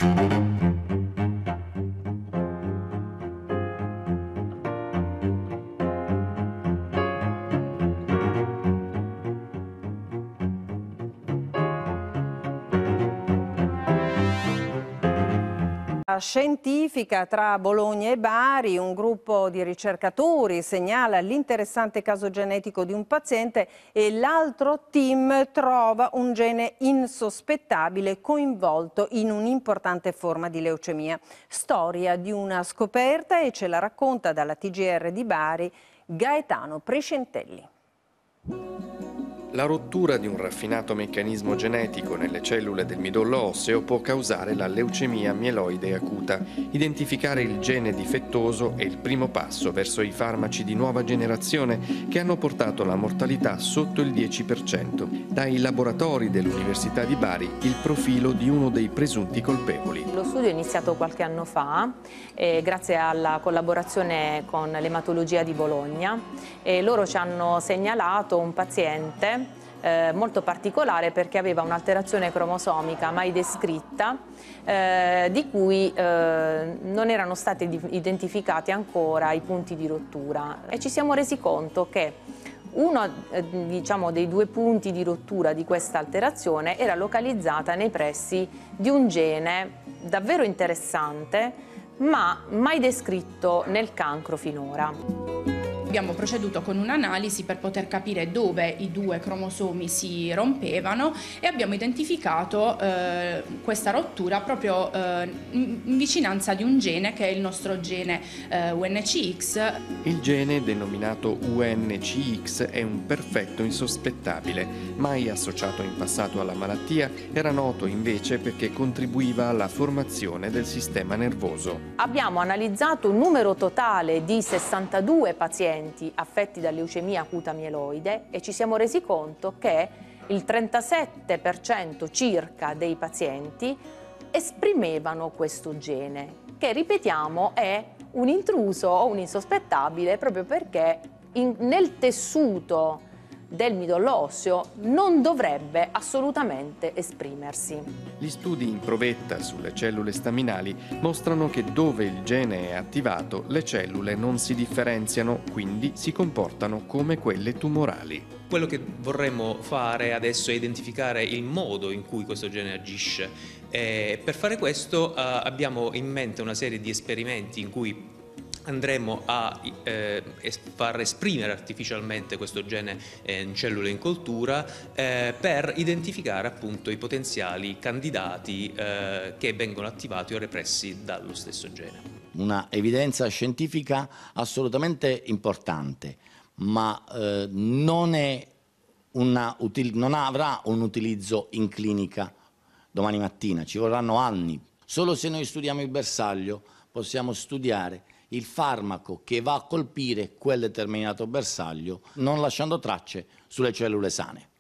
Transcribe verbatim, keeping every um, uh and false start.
Scientifica tra Bologna e Bari, un gruppo di ricercatori segnala l'interessante caso genetico di un paziente e l'altro team trova un gene insospettabile coinvolto in un'importante forma di leucemia. Storia di una scoperta e ce la racconta dalla T G R di Bari Gaetano Prescentelli. La rottura di un raffinato meccanismo genetico nelle cellule del midollo osseo può causare la leucemia mieloide acuta. Identificare il gene difettoso è il primo passo verso i farmaci di nuova generazione che hanno portato la mortalità sotto il dieci per cento. Dai laboratori dell'Università di Bari il profilo di uno dei presunti colpevoli. Lo studio è iniziato qualche anno fa eh, grazie alla collaborazione con l'ematologia di Bologna e loro ci hanno segnalato un paziente Eh, molto particolare perché aveva un'alterazione cromosomica mai descritta eh, di cui eh, non erano stati identificati ancora i punti di rottura e ci siamo resi conto che uno eh, diciamo, dei due punti di rottura di questa alterazione era localizzata nei pressi di un gene davvero interessante ma mai descritto nel cancro finora. Abbiamo proceduto con un'analisi per poter capire dove i due cromosomi si rompevano e abbiamo identificato eh, questa rottura proprio eh, in vicinanza di un gene che è il nostro gene eh, U N C X. Il gene denominato U N C X è un perfetto insospettabile, mai associato in passato alla malattia, era noto invece perché contribuiva alla formazione del sistema nervoso. Abbiamo analizzato un numero totale di sessantadue pazienti affetti da leucemia acuta mieloide e ci siamo resi conto che il trentasette per cento circa dei pazienti esprimevano questo gene, che ripetiamo è un intruso o un insospettabile proprio perché in, nel tessuto del midollo osseo non dovrebbe assolutamente esprimersi. Gli studi in provetta sulle cellule staminali mostrano che dove il gene è attivato le cellule non si differenziano, quindi si comportano come quelle tumorali. Quello che vorremmo fare adesso è identificare il modo in cui questo gene agisce. E per fare questo eh, abbiamo in mente una serie di esperimenti in cui andremo a eh, far esprimere artificialmente questo gene eh, in cellule in coltura eh, per identificare appunto i potenziali candidati eh, che vengono attivati o repressi dallo stesso gene. Una evidenza scientifica assolutamente importante, ma eh, non, è una util- non avrà un utilizzo in clinica domani mattina, ci vorranno anni. Solo se noi studiamo il bersaglio possiamo studiare il farmaco che va a colpire quel determinato bersaglio, non lasciando tracce sulle cellule sane.